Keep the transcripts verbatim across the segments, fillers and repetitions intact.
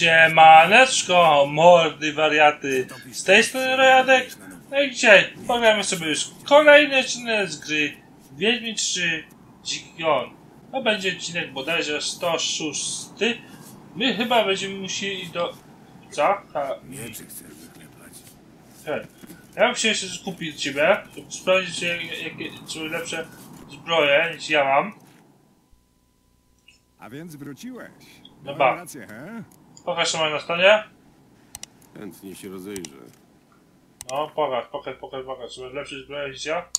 Siemaneczko, mordy wariaty, z tej strony Rojadek. No i dzisiaj pogramy sobie już kolejny odcinek z gry Wiedźmin trzy Dziki Gon. To będzie odcinek bodajże sto szósty. My chyba będziemy musieli do... Co? Ha. Hej. Ja bym chciał się skupić z ciebie, żeby sprawdzić, jakie są lepsze zbroje niż ja mam. A więc wróciłeś. No ba. Rację, he? Pokaż co mam na stanie. Chętnie się rozejrzę. No, pokaż, pokaż, pokaż, pokaż. Żeby lepsze zbroje niż ja.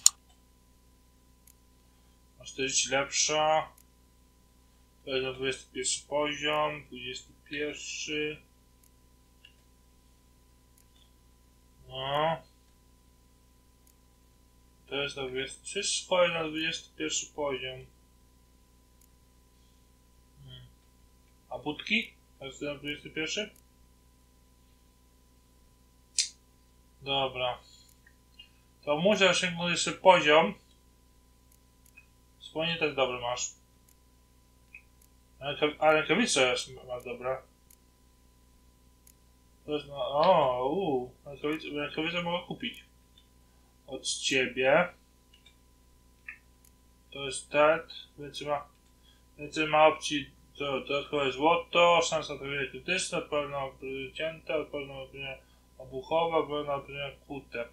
O czterdzieści lepsza. To jest na dwudziesty pierwszy poziom. dwudziesty pierwszy. No. To jest na dwudziesty. Wszystko jest na dwudziesty pierwszy poziom. Hmm. A budki? To jest na dwudziesty pierwszy? Dobra. To muszę osiągnąć jeszcze poziom. Słonie też dobry masz. Ale rękawice masz dobra. To jest na... O, uuu. Rękawice, rękawice mogę kupić. Od ciebie. To jest ten. Więcej ma... Więcej ma opcji. To dodatkowe złoto. Szansa to jest krytyczna. Pełna cięta. Pełna obuchowa. Pełna kłute.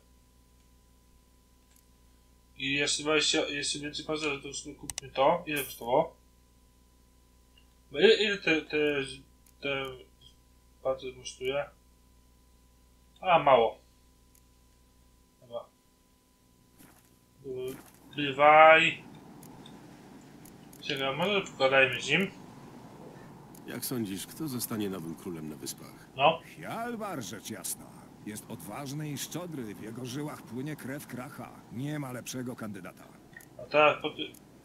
I jeszcze dwadzieścia, jeszcze więcej pancerzy, to sobie kupmy to. Ile kosztowało? Bo ile, ile te, te, te pancerz kosztuje? A, mało. Dobra. Bywaj. Czekaj, może pogadajmy z nim. Jak sądzisz, kto zostanie nowym królem na wyspach? No. Hjalmar, rzecz jasna. Jest odważny i szczodry, w jego żyłach płynie krew Kracha. Nie ma lepszego kandydata. A teraz po ty...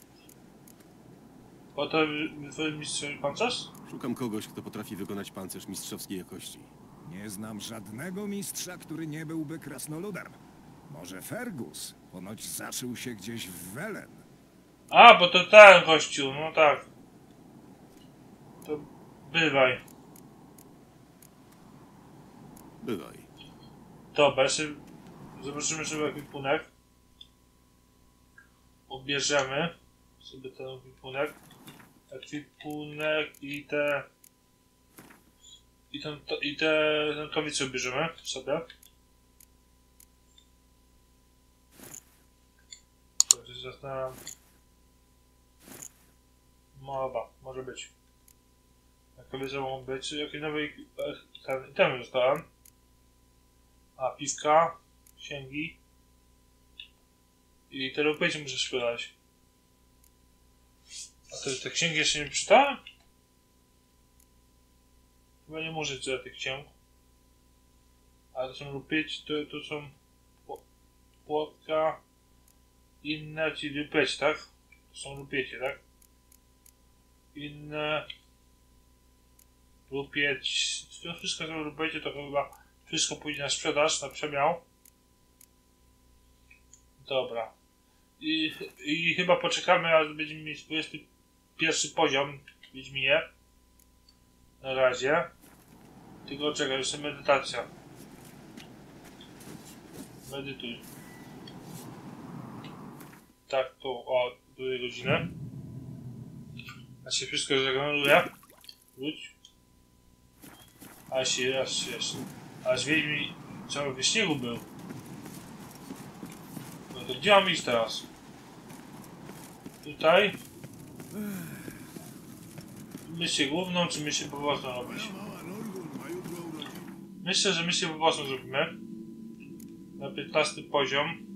Po to twoim mistrzem pancerz? Szukam kogoś, kto potrafi wykonać pancerz mistrzowskiej jakości. Nie znam żadnego mistrza, który nie byłby krasnoludem. Może Fergus? Ponoć zaszył się gdzieś w Welen. A, bo to ten gościu, no tak. To bywaj. Bywaj. Dobra, jeszcze zobaczymy sobie ekwipunek. Odbierzemy sobie ten ekwipunek. Ekwipunek i te... I ten, to, i te rękawice bierzemy sobie. To się zastanawiam. Mowa, może być. Rękawice mogą być. Jakie nowe itemy dostałem? A, piwka, księgi. I te rupejcie muszę sprzedać. A te, te księgi jeszcze nie przeczytałem? Chyba nie muszę czytać tych ksiąg. Ale to są rupieci, to, to są płotka, inne, czyli rupieci, tak? To są rupiecie, tak? Inne rupieć, to wszystko są rupiecie, to chyba wszystko pójdzie na sprzedaż, na przemiał. Dobra. I, i chyba poczekamy, aż będziemy mieć dwudziesty pierwszy poziom Wiedźminie. Na razie. Tylko czekaj, jeszcze medytacja. Medytuj. Tak, to o dwie godziny. A się wszystko zagląduje. Wróć. A się, aż się, aż, aż Wiedźmin cały w śniegu był. No to gdzie mam iść teraz? Tutaj. Misję główną, czy misję poboczną robić? Myślę, że misję poboczną zrobimy. Na piętnasty poziom.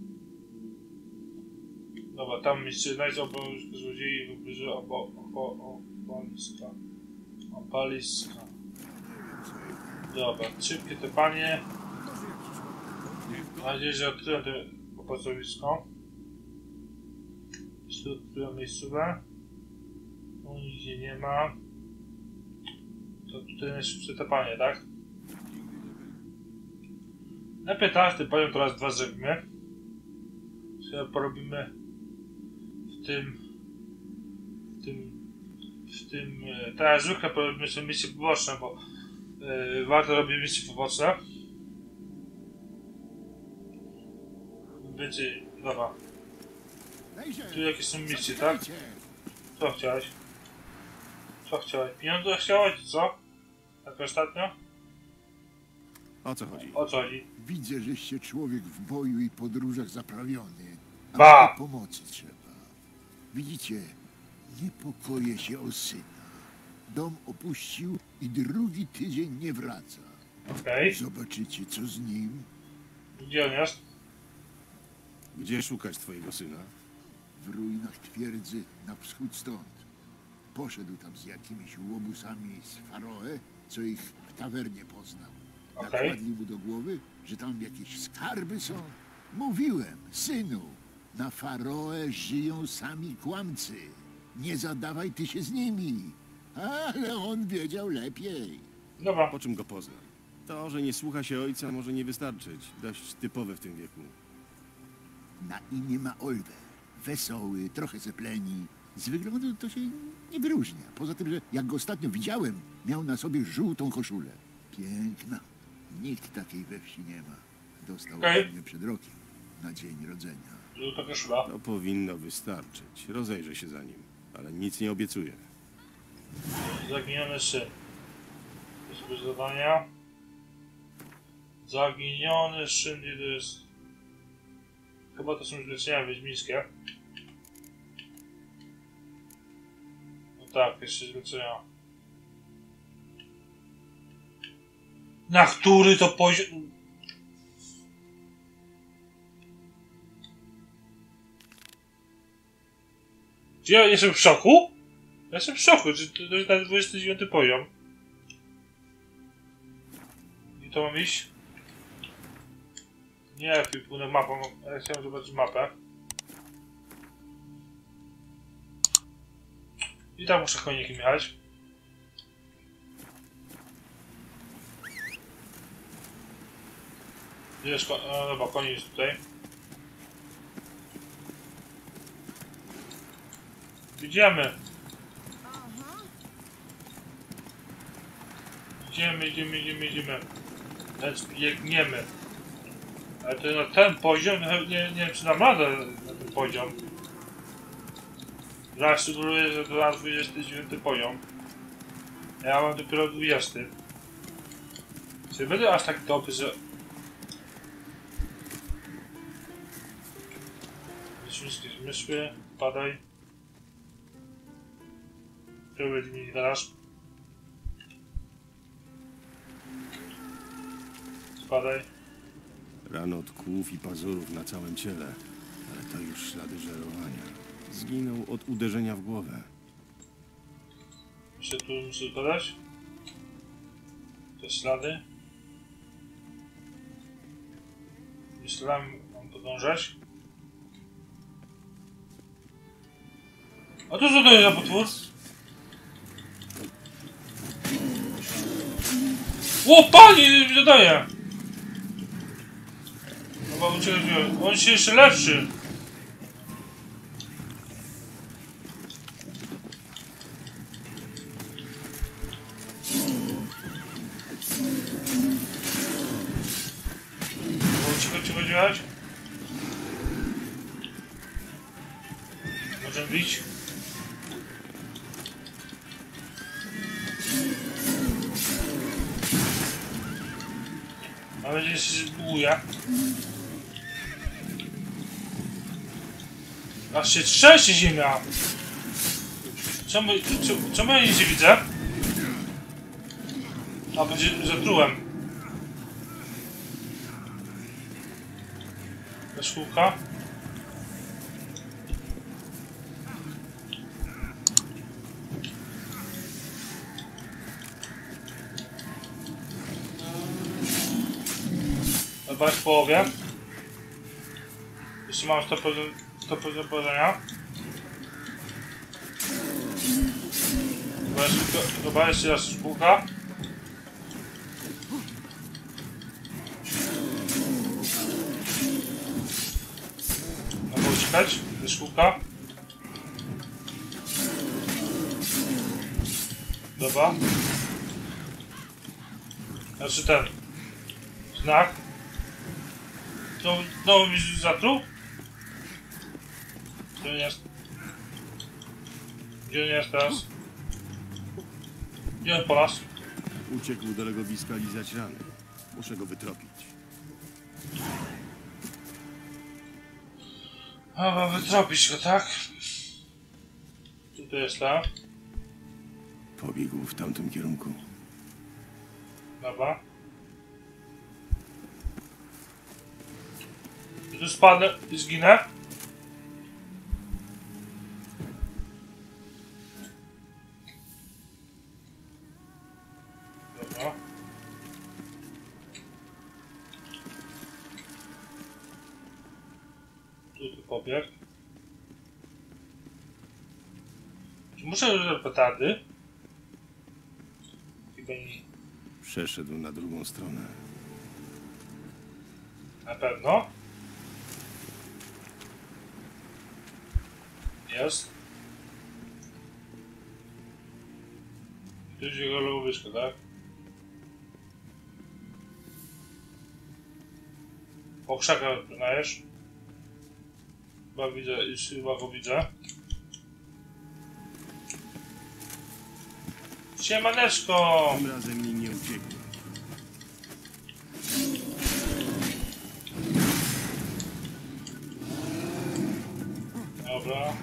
Dobra, tam misję znajdź obowiązek złodziei w wybrzeże opaliska. Opaliska. Dobra, szybkie te panie. Mam nadzieję, że odkryłem to opasowisko. Jeszcze odkryłem miejscówę. Tu nigdzie nie ma. To tutaj najszybsze te panie, tak? Na piętnasty poziom teraz dwa zrobimy. Sobie porobimy w tym... W tym... W tym... Teraz zwykle porobimy sobie misje poboczne, bo Yy, warto robić misje poboczne. Będzie... Dobra. Tu jakieś są misje, tak? Co chciałeś? Co chciałeś? Pieniądze chciałeś, co? Tak ostatnio? O co chodzi? O co chodzi? Widzę, żeście człowiek w boju i podróżach zaprawiony, a Ba! tylko pomocy trzeba. Widzicie, niepokoję się o syna. Dom opuścił i drugi tydzień nie wraca. Okej. Zobaczycie, co z nim. Gdzie on jest? Gdzie szukać twojego syna? W ruinach twierdzy na wschód stąd. Poszedł tam z jakimiś łobuzami z Faroe, co ich w tawernie poznał. Okej. Nakładli mu do głowy, że tam jakieś skarby są. Mówiłem, synu, na Faroe żyją sami kłamcy. Nie zadawaj ty się z nimi. Ale on wiedział lepiej. Dobra. Po czym go poznam? To, że nie słucha się ojca, może nie wystarczyć. Dość typowe w tym wieku. Na imię ma Oliver. Wesoły, trochę zepleni. Z wyglądu to się nie wyróżnia. Poza tym, że jak go ostatnio widziałem, miał na sobie żółtą koszulę. Piękna. Nikt takiej we wsi nie ma. Dostał Okej. ode mnie przed rokiem, na dzień rodzenia. Żółta koszula. To powinno wystarczyć. Rozejrzę się za nim, ale nic nie obiecuję. Zaginiony syn. To jest bez zadania. Zaginiony syn, gdzie to jest? Chyba to są zlecenia wiedźmińskie. No tak, jeszcze zlecenia. Na który to poziom... Czy ja jestem w szoku? Ja jestem w szoku, czy to jest na dwudziesty dziewiąty poziom. I to mam iść? Nie, płynę mapą, ja chciałem zobaczyć mapę. I tam muszę konikiem jechać. Gdzie jest koń? No dobra, konik jest tutaj. Idziemy. Idziemy, idziemy, idziemy, idziemy. Więc biegniemy. Ale to na ten poziom, nie, nie, nie wiem czy dam radę na ten poziom. Ja sugeruję, że to na dwudziesty dziewiąty poziom. Ja mam dopiero dwudziesty. Czy będę aż tak dobry, że... Wszystkie zmysły, padaj. To będzie mi garaż. Spadaj. Rano od kłów i pazurów na całym ciele, ale to już ślady żerowania. Zginął od uderzenia w głowę. Muszę tu muszę badać. Te ślady. Myślałem, mam podążać. A to co to jest za potwór? O, pani zadaje! Chyba uciekł. On się jeszcze lepszy. Cicho, cicho działać. Możemy bić. Mam nadzieję, że się zbuguje. Aż się trzęsie ziemia. Czemu, czemu, czemu ja nic nie widzę? A, będzie zatrułem. Szkółka. Chyba w połowie. Jeszcze mam sto procent położenia. Chyba jeszcze raz szkółka. Mogę uciekać ze szkółka. Dobra. Znaczy ten... Znak. To znowu mi zatruł? Gdzie on jest? Gdzie on jest teraz? Gdzie on po nas? Uciekł do legowiska lizać rany. Muszę go wytropić. A, wytropić go, tak? Tutaj jest ta. Pobiegł w tamtym kierunku. Dobra. I tu spadnę i zginę. Dobra. Tu tu pobiegł. Czy muszę użyć petardy? Chyba nie. Przeszedł na drugą stronę. Na pewno. Jest. Tu jest jego logowisko, tak? Po krzakach przyznajesz? Chyba widzę, już chyba go widzę. Siemaneczko! Tym razem mi nie ucieknie. Dobra.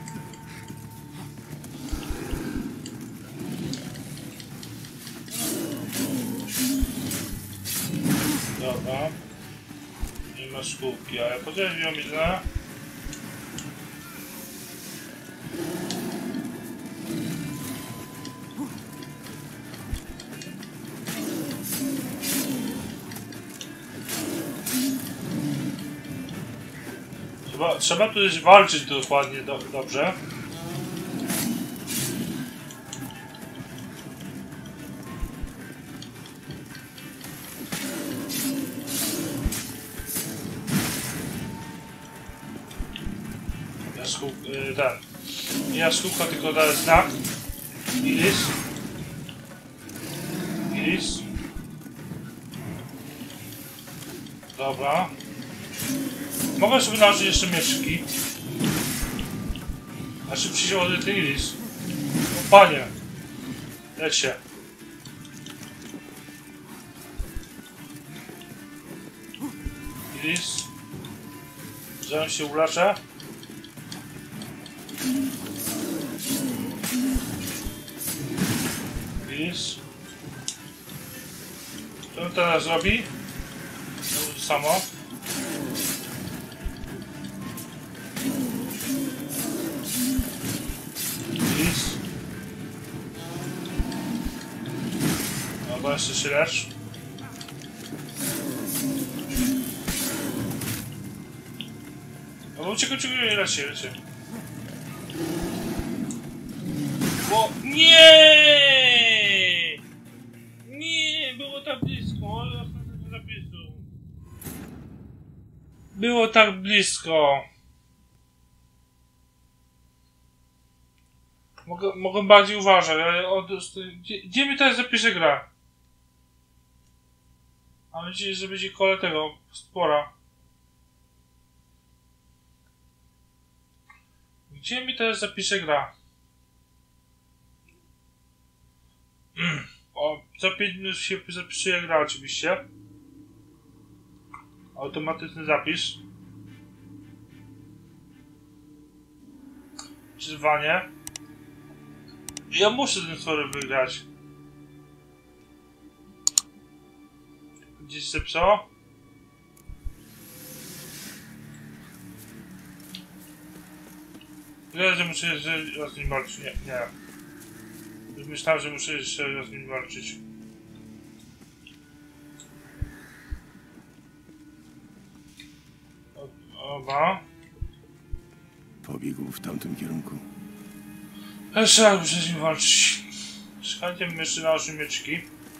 Dobra. Nie ma szkółki, ale podzielił ją widzę. Trzeba, trzeba tu już walczyć dokładnie do, dobrze. Jaskół, yy, ten. Nie jaskółka, tylko daje znak. Iris. Iris. Dobra. Mogę sobie nałożyć jeszcze mieczki. Znaczy przyjdzie od Iris. O panie. Leć się. Iris. Zaraz się uleczę. Iris. Co on teraz robi? To samo. Iris. Dobra, jeszcze się lecz. No uciekaj, uciekaj, nie lecz się, lecz się. Bo... Nie! Nie! Było tak blisko, ale ja sobie zapisu. Było tak blisko. Mogę, mogę bardziej uważać, ale od, gdzie, gdzie mi teraz zapisze gra? Mam nadzieję, że będzie kole tego spora. Gdzie mi teraz zapisze gra? O, za pięć minut się zapisuje gra oczywiście. Automatyczny zapis. Przyzwanie. Ja muszę ten sorry wygrać. Gdzieś się zapisało? Tyle, że muszę jeszcze raz z nim walczyć. Nie, nie. Już myślałem, że muszę jeszcze raz z nim walczyć. Oba. Pobiegł w tamtym kierunku. Jeszcze raz muszę z nim walczyć. Szukajcie jeszcze na oczy mieczki.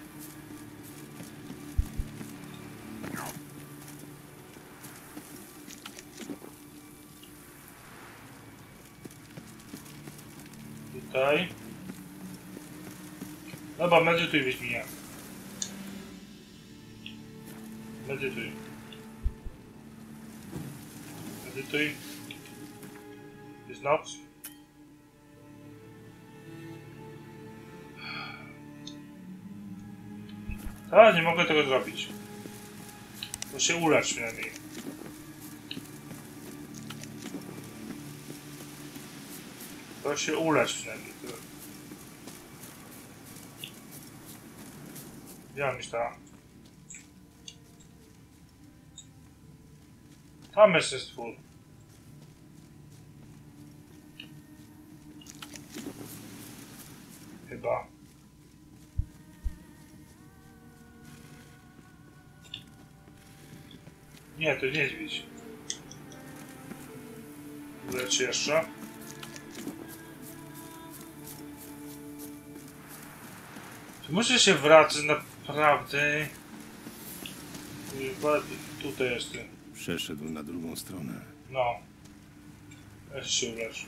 Tutaj. Dobra, medytuj Wiedźminie. Medytuj. Medytuj. Jest noc. A, nie mogę tego zrobić. To się ulecz przynajmniej. To się ulecz przynajmniej. Gdzie mam iść tam? Tam jest ten stwór. Chyba. Nie, to niedźwiedź. Lecz jeszcze. Czy muszę się wracać naprawdę? Chyba tutaj jestem. Przeszedł na drugą stronę. No. Weź się ulecz.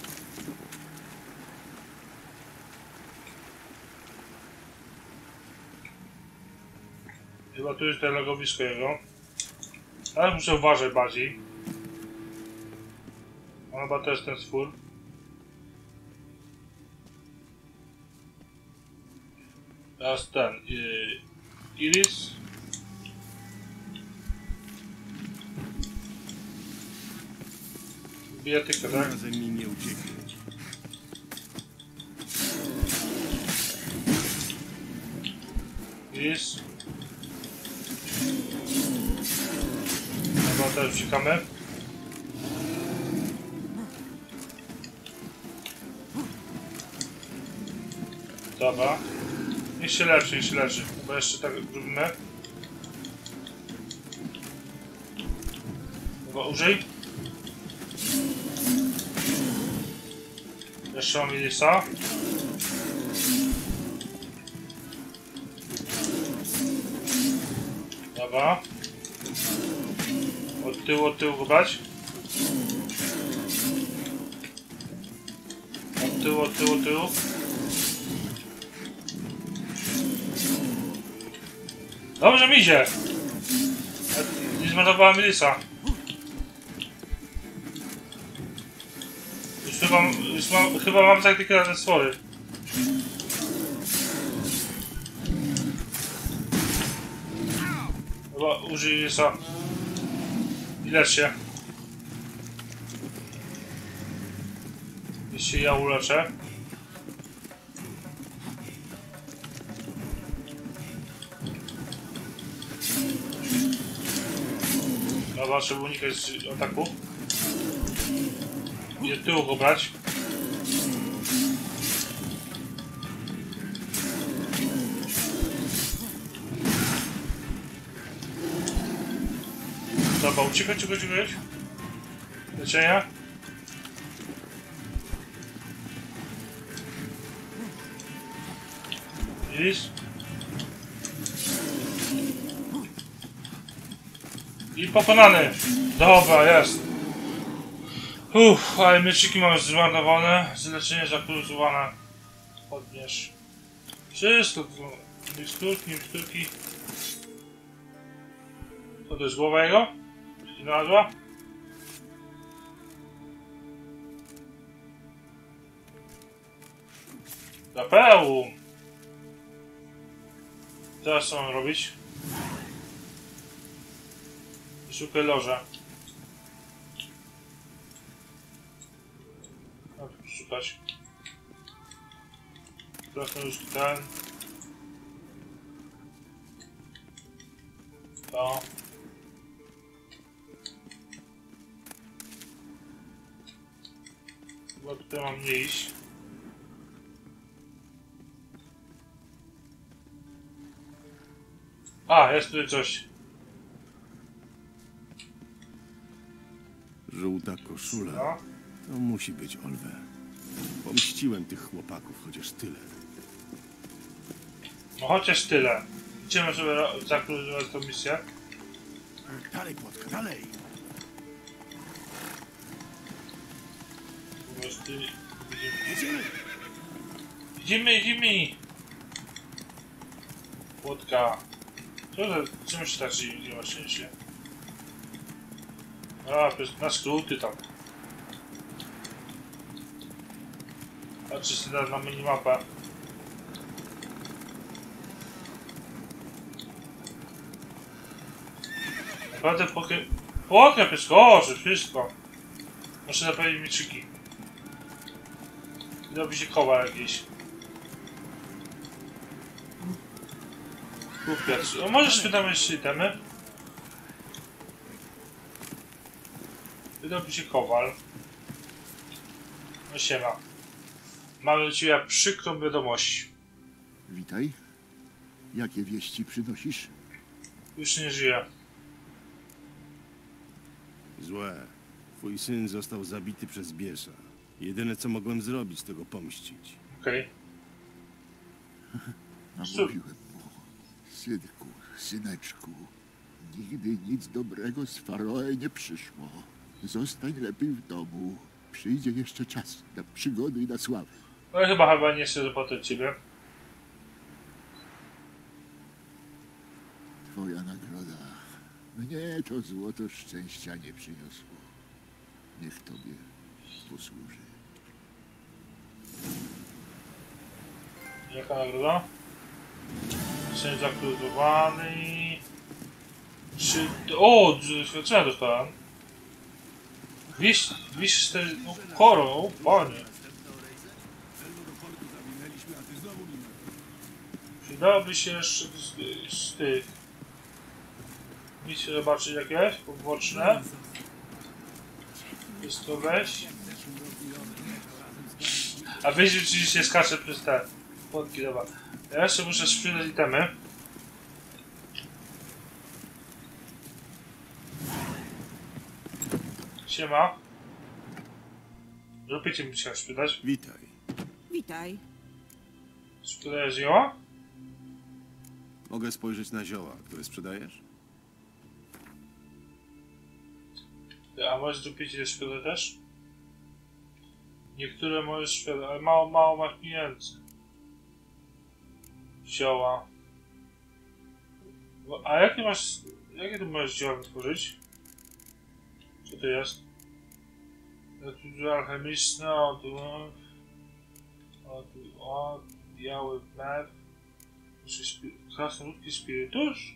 Chyba tu jest to logowisko jego. Ale muszę uważać bardziej. On chyba to jest ten stwór. Teraz ten. Yy, Iris. Bijatyka, tak? Razem mi nie ucieknie. Iris. Dobra, teraz uciekamy. Dobra. Niech się leczy, niech się leczy. Bo jeszcze tak zrobimy. Dobra, użyj. Jeszcze mam Ilisa. Dobra. Od tyłu, od tyłu go brać. Od tyłu, od tyłu, od tyłu. Dobrze mi idzie. Nie zmarnowałem Ilisa. Już chyba, już mam, chyba mam taktykę na te stwory. Chyba użyj Ilisa. I lecz się. Jeśli ja uleczę. Dobra, trzeba unikać ataku. I od tyłu go brać. Dobra, uciekać, uciekać, uciekać. Leczenia. Iris. I pokonany. Dobra, jest. Uff, ale mieczyki mamy zmarnowane. Zleczenie zakruzowane. Podbierz. Wszystko to miksturki, miksturki. To to jest głowa jego? Czy znalazła? Zapełu! Teraz co mam robić? Szukaj loża. No, szukać. Teraz to już ten. To. Chyba tutaj mam nie iść. A, jest tutaj coś. Żółta koszula. No. To musi być Olwe. Pomściłem tych chłopaków, chociaż tyle. No chociaż tyle. Idziemy sobie zakluzować tą misję. Dalej, Płotka, dalej! Po prostu Jedziemy! idziemy, idziemy! Płotka. Kurde, czemu się tak dziwnie właśnie się? A, na skróty tam. Patrzcie sobie teraz na minimapę. Naprawdę pokrę... Pokrę przeskoczy, wszystko. Muszę naprawić mieczyki. Robi się koła jakieś. Kupiać. O, możesz wydać jeszcze itemy? Wydobi się kowal. No siema. Mamy do ciebie przykrą wiadomość. Witaj. Jakie wieści przynosisz? Już nie żyje. Złe. Twój syn został zabity przez Biesa. Jedyne co mogłem zrobić, to go pomścić. Okej. A mówiłem mu, synku, syneczku, nigdy nic dobrego z Faroe nie przyszło. Zostań lepiej w domu. Przyjdzie jeszcze czas na przygody i na sławę. No i chyba chyba nie chcę zapłacać ciebie. Twoja nagroda. Mnie to złoto szczęścia nie przyniosło. Niech tobie posłuży. Jaka nagroda? Jestem zakluzowany. Czy... O! Doświadczenia dostałem. dwieście cztery... No, koron, o panie. Przydałoby się jeszcze z, z tych... Misje zobaczyć jakieś poboczne. Jest to weź. A wiesz, rzeczywiście skacze przez te podki, dobra. Ja jeszcze muszę sprzedać itemy. Siema. Zrobicie mi się sprzedać. Witaj. Witaj. Sprzedajesz zioła? Mogę spojrzeć na zioła, które sprzedajesz? A możesz zrobić je sprzedać też? Niektóre możesz sprzedać, ale mało, mało masz pieniędzy. Zioła. A jakie masz... Jakie tu możesz zioła wytworzyć? Co to jest? Tu alchemiczne, o tu... O tu... O... Biały mlew... Krasnoludki spirytusz?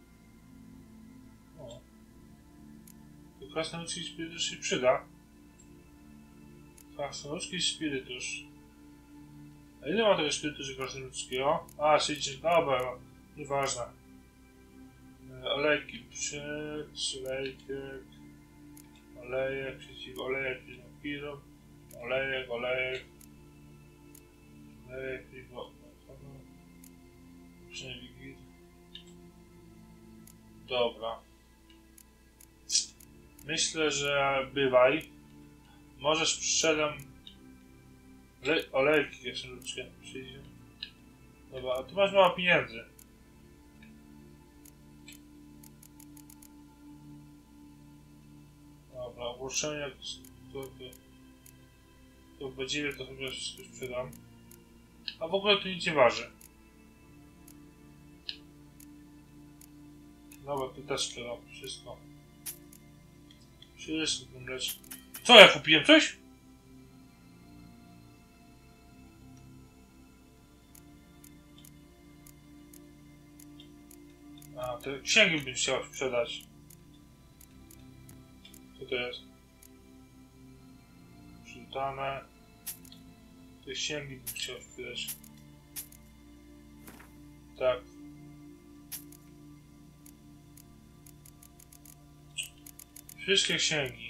O. To krasnoludki spirytusz się przyda. Krasnoludzki spirytusz. A ile ma tego spirytuszu krasnoludzkiego? A, sześćdziesiąt, dobra, nieważne. E, olejki przed, olejek, olejek przeciw, olejek przeciw vampirom, olejek, olejek, olejek przeciw, przynajmniej wigil. Dobra. Myślę, że bywaj. Może sprzedam Le olejki jeszcze ludzkie przyjdzie. Dobra, a tu masz mało pieniędzy. Dobra, ogłoszenia to, to, to będzie to chyba wszystko sprzedam. A w ogóle to nic nie waży. Dobra, to też sprzedam wszystko. Wszystko tym lecz. Co ja kupiłem? Coś? A, te księgi bym chciał sprzedać. Co to jest? Przeczytane. Te księgi bym chciał sprzedać. Tak. Wszystkie księgi.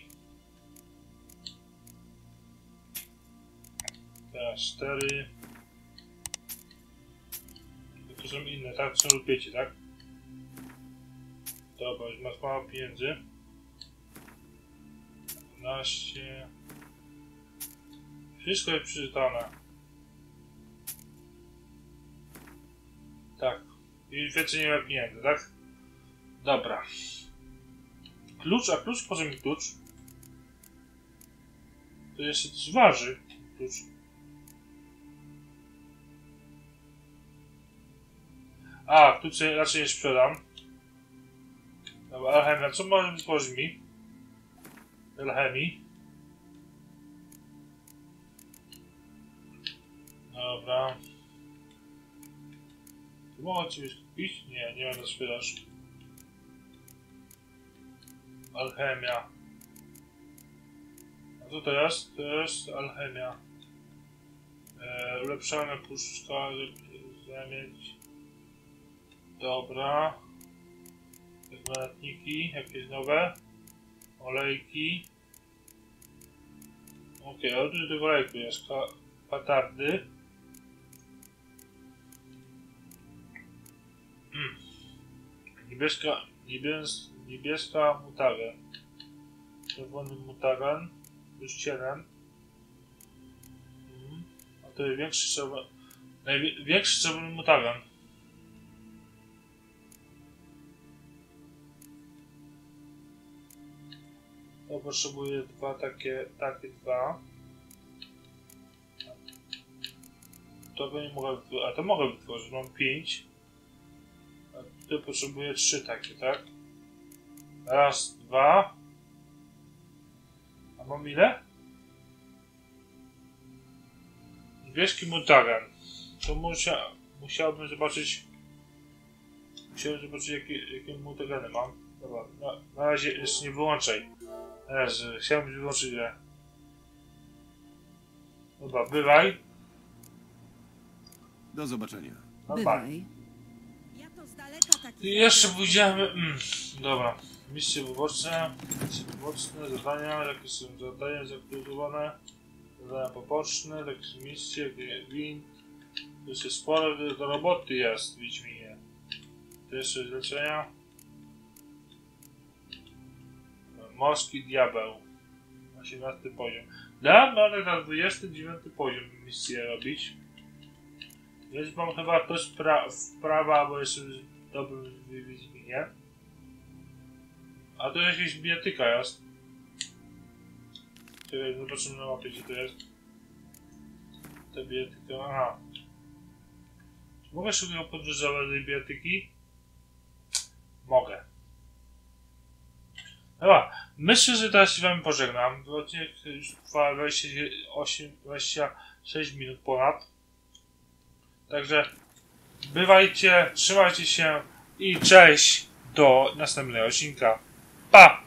Teraz cztery. To są inne, tak? To są rupiecie, tak? Dobra, już masz mało pieniędzy. dwanaście. Wszystko jest przeczytane. Tak. I więcej nie ma pieniędzy, tak? Dobra. Klucz, a klucz? Po co mi klucz? To jeszcze coś waży. Klucz. A, klucz raczej nie sprzedam. Dobra, alchemia. Co może wytworzyć mi? Alchemii. Dobra. Mogę ciebie kupić? Nie, nie będę sprzedaż. Alchemia. A co to jest? To jest alchemia. E, ulepszone puszczka, zamieć. Dobra. Granatniki, jakieś nowe. Olejki. Okej, okay, ale do olejku jest. Patardy. Hmm. Niebieska, niebies, niebieska mutagen. Czerwony mutagen. Już cienen. Hmm. A to jest większy czerwony. Największy czerwony mutagen. To potrzebuję dwa takie, takie dwa. To nie mogę, a to mogę wytworzyć, mam pięć. A tutaj potrzebuję trzy takie, tak? Raz, dwa. A mam ile? Niebieski mutagen. To musia, musiałbym zobaczyć. Musiałem zobaczyć jakie, jakie mutageny mam. Dobra, na, na razie jeszcze nie wyłączaj. Jezu, chciałbym wyłączyć grę. Dobra, bywaj. Do zobaczenia. Normalnie. Ja to z daleka taki... I jeszcze pójdziemy. Mm, dobra. Misje wyborcze. Misje wyborcze, zadania, jakie są zadania zaktualizowane. Zadania poboczne, takie są misje, gwint. Tu jest sporo do, do roboty jest w Wiedźminie. To jeszcze zlecenia. Morski diabeł. osiemnasty poziom. Dam, ale na dwudziesty dziewiąty poziom misję robić. Więc mam chyba też pra prawa, bo jestem dobrym w Wiedźminie. A tu jakaś bijatyka jest. Czekaj, zobaczymy na mapie, gdzie to jest. Ta bijatyka, aha. Czy mogę szybko podróżować do tej bijatyki? Mogę. Dobra, myślę, że teraz się wam pożegnam. Odcinek już trwa dwadzieścia osiem, dwadzieścia sześć minut ponad. Także bywajcie, trzymajcie się i cześć do następnego odcinka. Pa!